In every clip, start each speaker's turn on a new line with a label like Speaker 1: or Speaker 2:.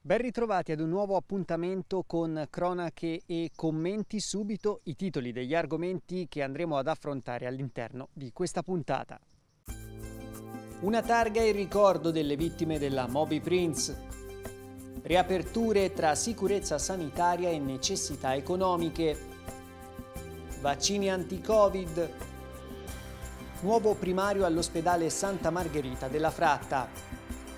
Speaker 1: Ben ritrovati ad un nuovo appuntamento con cronache e commenti. Subito i titoli degli argomenti che andremo ad affrontare all'interno di questa puntata. Una targa in ricordo delle vittime della Moby Prince. Riaperture tra sicurezza sanitaria e necessità economiche. Vaccini anti-Covid. Nuovo primario all'ospedale Santa Margherita della Fratta.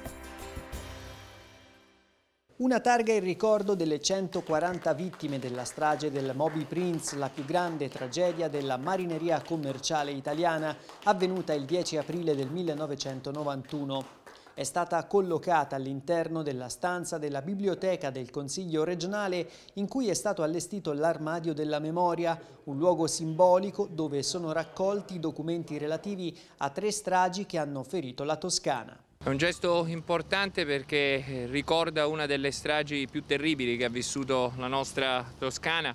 Speaker 1: Una targa in ricordo delle 140 vittime della strage del Moby Prince, la più grande tragedia della marineria commerciale italiana, avvenuta il 10 aprile del 1991. È stata collocata all'interno della stanza della biblioteca del Consiglio regionale in cui è stato allestito l'armadio della memoria, un luogo simbolico dove sono raccolti i documenti relativi a 3 stragi che hanno ferito la Toscana.
Speaker 2: È un gesto importante perché ricorda una delle stragi più terribili che ha vissuto la nostra Toscana,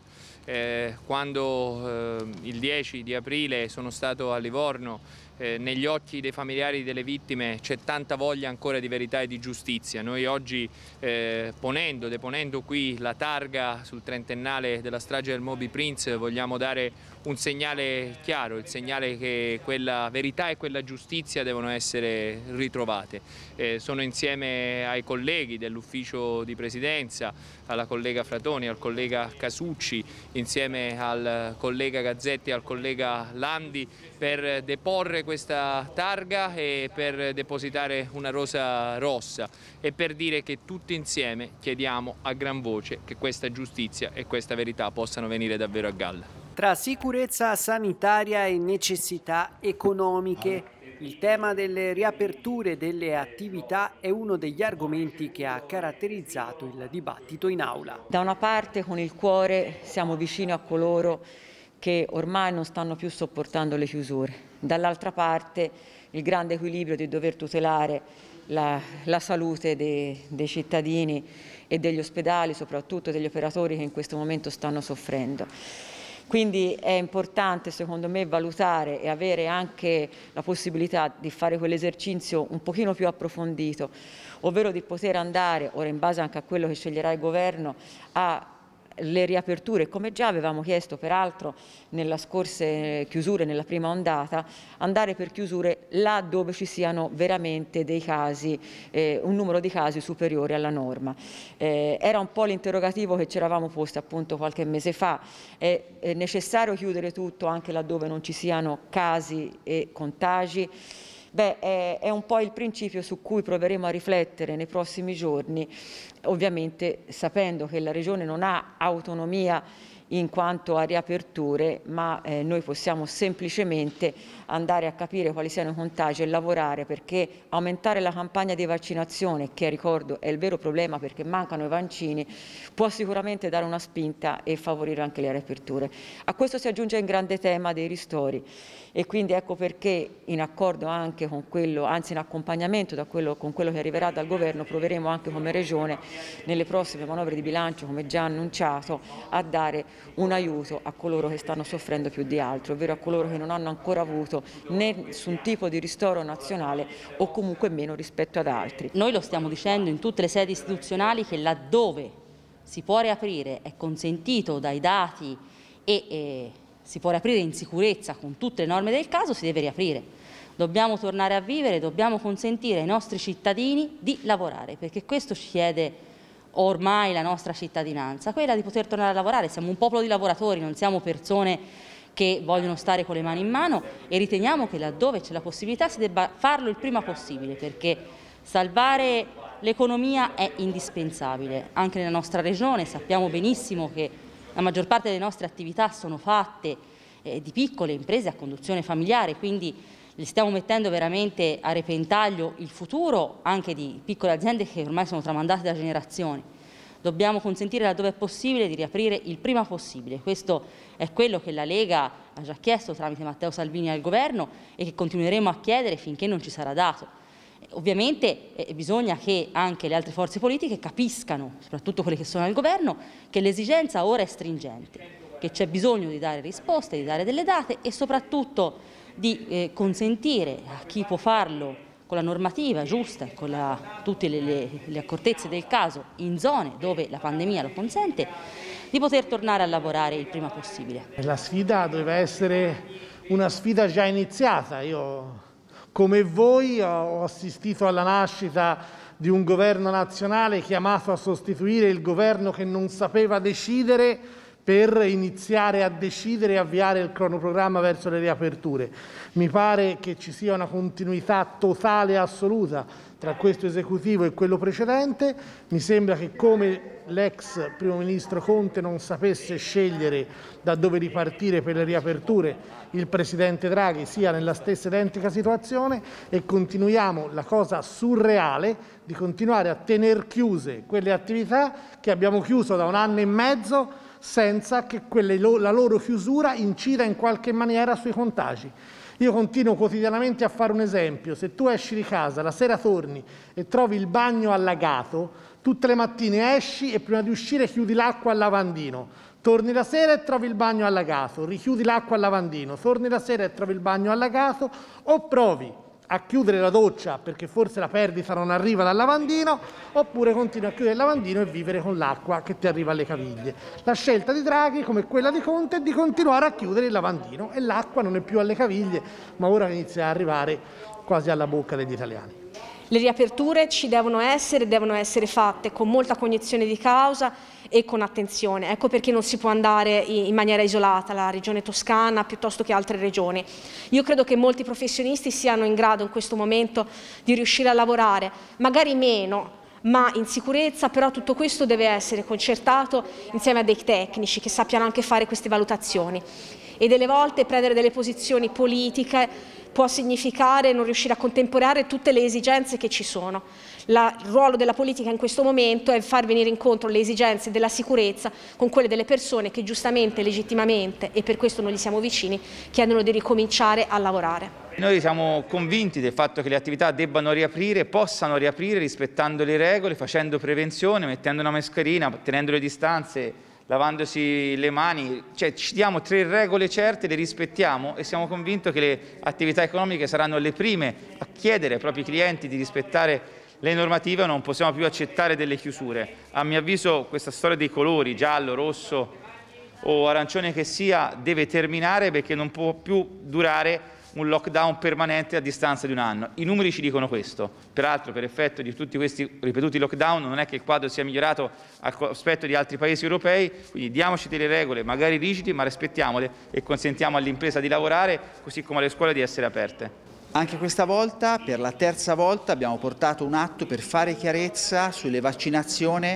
Speaker 2: quando il 10 di aprile sono stato a Livorno. Negli occhi dei familiari delle vittime c'è tanta voglia ancora di verità e di giustizia. Noi oggi deponendo qui la targa sul trentennale della strage del Moby Prince vogliamo dare un segnale chiaro, il segnale che quella verità e quella giustizia devono essere ritrovate. Sono insieme ai colleghi dell'ufficio di presidenza, alla collega Fratoni, al collega Casucci, insieme al collega Gazzetti e al collega Landi per deporre questa targa e per depositare una rosa rossa e per dire che tutti insieme chiediamo a gran voce che questa giustizia e questa verità possano venire davvero a galla.
Speaker 1: Tra sicurezza sanitaria e necessità economiche, il tema delle riaperture delle attività è uno degli argomenti che ha caratterizzato il dibattito in aula.
Speaker 3: Da una parte, con il cuore, siamo vicini a coloro che ormai non stanno più sopportando le chiusure. Dall'altra parte, il grande equilibrio di dover tutelare la salute dei cittadini e degli ospedali, soprattutto degli operatori che in questo momento stanno soffrendo. Quindi è importante, secondo me, valutare e avere anche la possibilità di fare quell'esercizio un pochino più approfondito, ovvero di poter andare, ora in base anche a quello che sceglierà il governo, le riaperture, come già avevamo chiesto peraltro nelle scorse chiusure, nella prima ondata, andare per chiusure là dove ci siano veramente dei casi, un numero di casi superiore alla norma. Era un po' l'interrogativo che ci eravamo posti appunto qualche mese fa. È necessario chiudere tutto anche laddove non ci siano casi e contagi? È un po' il principio su cui proveremo a riflettere nei prossimi giorni, ovviamente sapendo che la Regione non ha autonomia in quanto a riaperture, ma noi possiamo semplicemente andare a capire quali siano i contagi e lavorare perché aumentare la campagna di vaccinazione, che ricordo è il vero problema perché mancano i vaccini, può sicuramente dare una spinta e favorire anche le riaperture. A questo si aggiunge il grande tema dei ristori e quindi ecco perché in accordo anche con quello, anzi in accompagnamento con quello che arriverà dal Governo, proveremo anche come Regione nelle prossime manovre di bilancio, come già annunciato, a dare un aiuto a coloro che stanno soffrendo più di altro, ovvero a coloro che non hanno ancora avuto nessun tipo di ristoro nazionale o comunque meno rispetto ad altri.
Speaker 4: Noi lo stiamo dicendo in tutte le sedi istituzionali che laddove si può riaprire, è consentito dai dati e si può riaprire in sicurezza con tutte le norme del caso, si deve riaprire. Dobbiamo tornare a vivere, dobbiamo consentire ai nostri cittadini di lavorare, perché questo ci chiede ormai la nostra cittadinanza, quella di poter tornare a lavorare. Siamo un popolo di lavoratori, non siamo persone che vogliono stare con le mani in mano e riteniamo che laddove c'è la possibilità si debba farlo il prima possibile perché salvare l'economia è indispensabile. Anche nella nostra regione sappiamo benissimo che la maggior parte delle nostre attività sono fatte di piccole imprese a conduzione familiare, quindi li stiamo mettendo veramente a repentaglio il futuro anche di piccole aziende che ormai sono tramandate da generazioni. Dobbiamo consentire laddove è possibile di riaprire il prima possibile. Questo è quello che la Lega ha già chiesto tramite Matteo Salvini al Governo e che continueremo a chiedere finché non ci sarà dato. Ovviamente bisogna che anche le altre forze politiche capiscano, soprattutto quelle che sono al Governo, che l'esigenza ora è stringente, che c'è bisogno di dare risposte, di dare delle date e soprattutto di consentire a chi può farlo con la normativa giusta, con tutte le accortezze del caso, in zone dove la pandemia lo consente, di poter tornare a lavorare il prima possibile.
Speaker 5: La sfida doveva essere una sfida già iniziata. Io, come voi, ho assistito alla nascita di un governo nazionale chiamato a sostituire il governo che non sapeva decidere per iniziare a decidere e avviare il cronoprogramma verso le riaperture. Mi pare che ci sia una continuità totale e assoluta tra questo esecutivo e quello precedente. Mi sembra che come l'ex primo ministro Conte non sapesse scegliere da dove ripartire per le riaperture, il presidente Draghi sia nella stessa identica situazione, e continuiamo la cosa surreale di continuare a tener chiuse quelle attività che abbiamo chiuso da 1 anno e mezzo senza che la loro chiusura incida in qualche maniera sui contagi. Io continuo quotidianamente a fare un esempio: se tu esci di casa, la sera torni e trovi il bagno allagato, tutte le mattine esci e prima di uscire chiudi l'acqua al lavandino, torni la sera e trovi il bagno allagato, richiudi l'acqua al lavandino, torni la sera e trovi il bagno allagato, o provi a chiudere la doccia perché forse la perdita non arriva dal lavandino, oppure continui a chiudere il lavandino e vivere con l'acqua che ti arriva alle caviglie. La scelta di Draghi, come quella di Conte, è di continuare a chiudere il lavandino, e l'acqua non è più alle caviglie, ma ora inizia a arrivare quasi alla bocca degli italiani.
Speaker 6: Le riaperture ci devono essere fatte con molta cognizione di causa e con attenzione. Ecco perché non si può andare in maniera isolata, la regione Toscana piuttosto che altre regioni. Io credo che molti professionisti siano in grado in questo momento di riuscire a lavorare, magari meno, ma in sicurezza. Però tutto questo deve essere concertato insieme a dei tecnici che sappiano anche fare queste valutazioni, e delle volte prendere delle posizioni politiche può significare non riuscire a contemperare tutte le esigenze che ci sono. Il ruolo della politica in questo momento è far venire incontro le esigenze della sicurezza con quelle delle persone che giustamente, legittimamente, e per questo noi gli siamo vicini, chiedono di ricominciare a lavorare.
Speaker 7: Noi siamo convinti del fatto che le attività debbano riaprire, possano riaprire rispettando le regole, facendo prevenzione, mettendo una mascherina, tenendo le distanze, lavandosi le mani. Cioè, ci diamo 3 regole certe, le rispettiamo, e siamo convinti che le attività economiche saranno le prime a chiedere ai propri clienti di rispettare le normative. Non possiamo più accettare delle chiusure. A mio avviso questa storia dei colori, giallo, rosso o arancione che sia, deve terminare, perché non può più durare un lockdown permanente a distanza di 1 anno. I numeri ci dicono questo. Peraltro, per effetto di tutti questi ripetuti lockdown, non è che il quadro sia migliorato al cospetto di altri paesi europei, quindi diamoci delle regole, magari rigide, ma rispettiamole, e consentiamo all'impresa di lavorare, così come alle scuole di essere aperte.
Speaker 8: Anche questa volta, per la terza volta, abbiamo portato un atto per fare chiarezza sulle vaccinazioni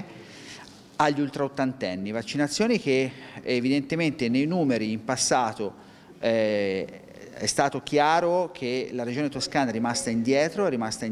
Speaker 8: agli ultraottantenni, vaccinazioni che evidentemente nei numeri in passato è stato chiaro che la regione Toscana è rimasta indietro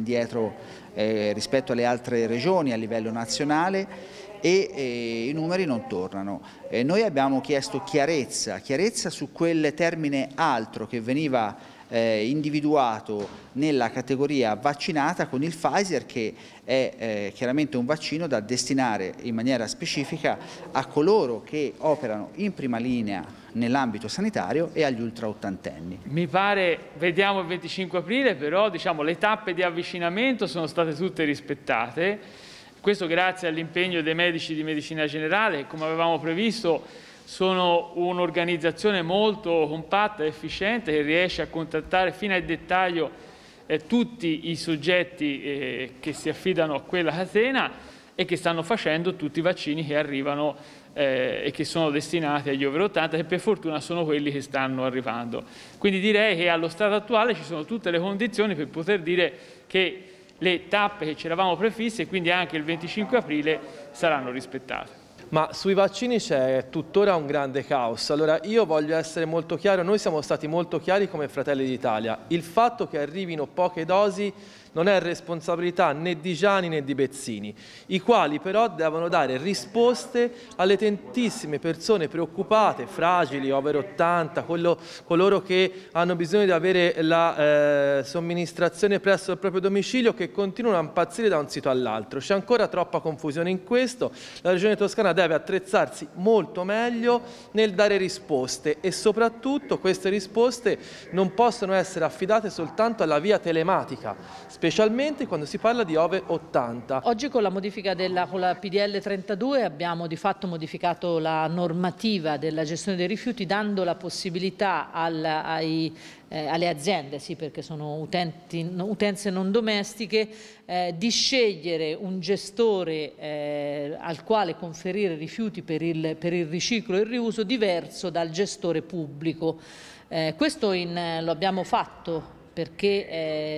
Speaker 8: rispetto alle altre regioni a livello nazionale, e i numeri non tornano. Noi abbiamo chiesto chiarezza su quel termine altro che veniva individuato nella categoria vaccinata con il Pfizer, che è chiaramente un vaccino da destinare in maniera specifica a coloro che operano in prima linea nell'ambito sanitario e agli ultraottantenni.
Speaker 9: Mi pare, vediamo il 25 aprile, però le tappe di avvicinamento sono state tutte rispettate, questo grazie all'impegno dei medici di medicina generale, che come avevamo previsto sono un'organizzazione molto compatta e efficiente, che riesce a contattare fino al dettaglio tutti i soggetti che si affidano a quella catena, e che stanno facendo tutti i vaccini che arrivano e che sono destinati agli over 80, che per fortuna sono quelli che stanno arrivando. Quindi direi che allo stato attuale ci sono tutte le condizioni per poter dire che le tappe che ci eravamo prefisse, e quindi anche il 25 aprile, saranno rispettate.
Speaker 10: Ma sui vaccini c'è tuttora un grande caos. Allora io voglio essere molto chiaro, noi siamo stati molto chiari come Fratelli d'Italia. Il fatto che arrivino poche dosi non è responsabilità né di Giani né di Bezzini, i quali però devono dare risposte alle tantissime persone preoccupate, fragili, over 80, coloro che hanno bisogno di avere la somministrazione presso il proprio domicilio, che continuano a impazzire da un sito all'altro. C'è ancora troppa confusione in questo. La Regione Toscana deve attrezzarsi molto meglio nel dare risposte, e soprattutto queste risposte non possono essere affidate soltanto alla via telematica. specialmente quando si parla di ove 80.
Speaker 11: Oggi con la modifica con la PDL 32 abbiamo di fatto modificato la normativa della gestione dei rifiuti, dando la possibilità alle aziende, sì, perché sono utenze non domestiche, di scegliere un gestore al quale conferire rifiuti per il riciclo e il riuso diverso dal gestore pubblico. Questo lo abbiamo fatto perché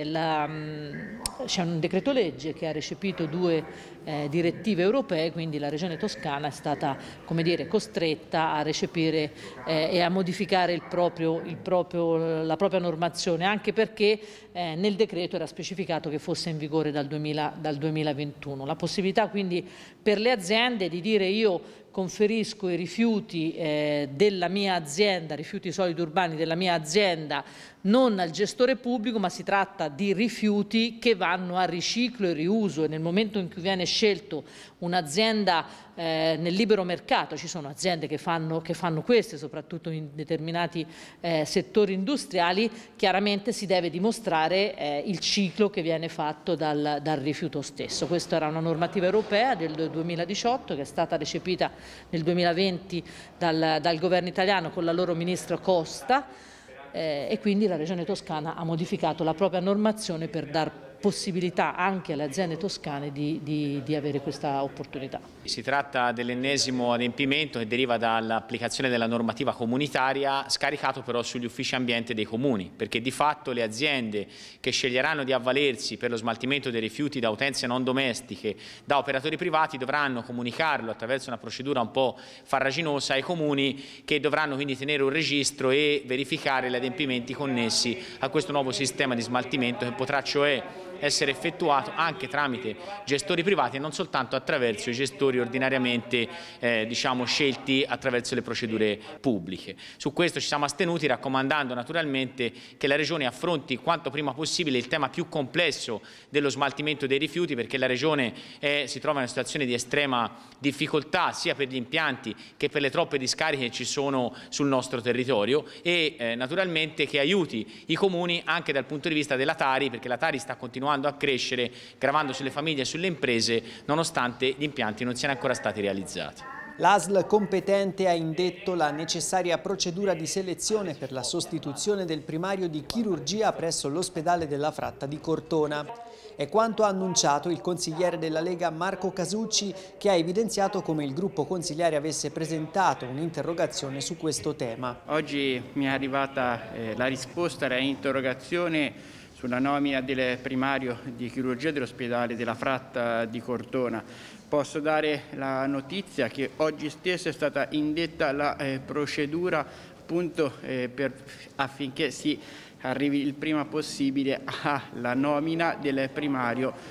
Speaker 11: c'è un decreto legge che ha recepito 2 direttive europee, quindi la Regione Toscana è stata, come dire, costretta a recepire e a modificare la propria normazione, anche perché nel decreto era specificato che fosse in vigore dal 2021. La possibilità quindi per le aziende di dire: io conferisco i rifiuti della mia azienda, rifiuti solidi urbani della mia azienda, non al gestore pubblico, ma si tratta di rifiuti che vanno a riciclo e riuso, e nel momento in cui viene scelto un'azienda nel libero mercato, ci sono aziende che fanno queste, soprattutto in determinati settori industriali, chiaramente si deve dimostrare il ciclo che viene fatto dal rifiuto stesso. Questa era una normativa europea del 2018 che è stata recepita nel 2020 dal governo italiano con la loro ministro Costa, e quindi la Regione Toscana ha modificato la propria normazione per dar possibilità anche alle aziende toscane di avere questa opportunità.
Speaker 12: Si tratta dell'ennesimo adempimento che deriva dall'applicazione della normativa comunitaria, scaricato però sugli uffici ambiente dei comuni, perché di fatto le aziende che sceglieranno di avvalersi per lo smaltimento dei rifiuti da utenze non domestiche da operatori privati dovranno comunicarlo attraverso una procedura un po' farraginosa ai comuni, che dovranno quindi tenere un registro e verificare gli adempimenti connessi a questo nuovo sistema di smaltimento, che potrà cioè essere effettuato anche tramite gestori privati e non soltanto attraverso i gestori ordinariamente scelti attraverso le procedure pubbliche. Su questo ci siamo astenuti, raccomandando naturalmente che la Regione affronti quanto prima possibile il tema più complesso dello smaltimento dei rifiuti, perché la Regione si trova in una situazione di estrema difficoltà sia per gli impianti che per le troppe discariche che ci sono sul nostro territorio, e naturalmente che aiuti i comuni anche dal punto di vista della Tari, perché la Tari sta continuando a crescere, gravando sulle famiglie e sulle imprese, nonostante gli impianti non siano ancora stati realizzati.
Speaker 1: L'ASL competente ha indetto la necessaria procedura di selezione per la sostituzione del primario di chirurgia presso l'ospedale della Fratta di Cortona. È quanto ha annunciato il consigliere della Lega Marco Casucci, che ha evidenziato come il gruppo consiliare avesse presentato un'interrogazione su questo tema.
Speaker 13: Oggi mi è arrivata la risposta all'interrogazione sulla nomina del primario di chirurgia dell'ospedale della Fratta di Cortona. Posso dare la notizia che oggi stesso è stata indetta la procedura appunto affinché si arrivi il prima possibile alla nomina del primario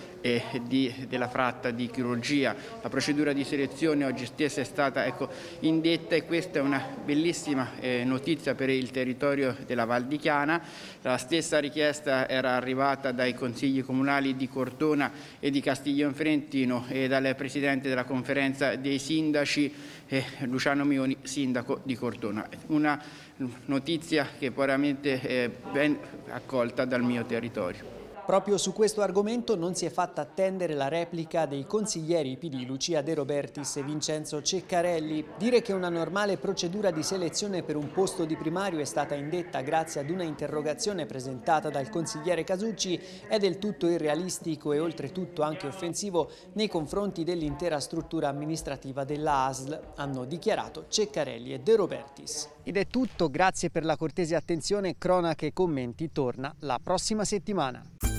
Speaker 13: della Fratta di chirurgia. La procedura di selezione oggi stessa è stata indetta, e questa è una bellissima notizia per il territorio della Val di Chiana. La stessa richiesta era arrivata dai consigli comunali di Cortona e di Castiglionfrentino e dal presidente della conferenza dei sindaci Luciano Mioni, sindaco di Cortona. Una notizia che veramente è ben accolta dal mio territorio.
Speaker 1: Proprio su questo argomento non si è fatta attendere la replica dei consiglieri PD Lucia De Robertis e Vincenzo Ceccarelli. Dire che una normale procedura di selezione per un posto di primario è stata indetta grazie ad una interrogazione presentata dal consigliere Casucci è del tutto irrealistico e oltretutto anche offensivo nei confronti dell'intera struttura amministrativa della ASL, hanno dichiarato Ceccarelli e De Robertis. Ed è tutto, grazie per la cortese attenzione. Cronache e commenti torna la prossima settimana.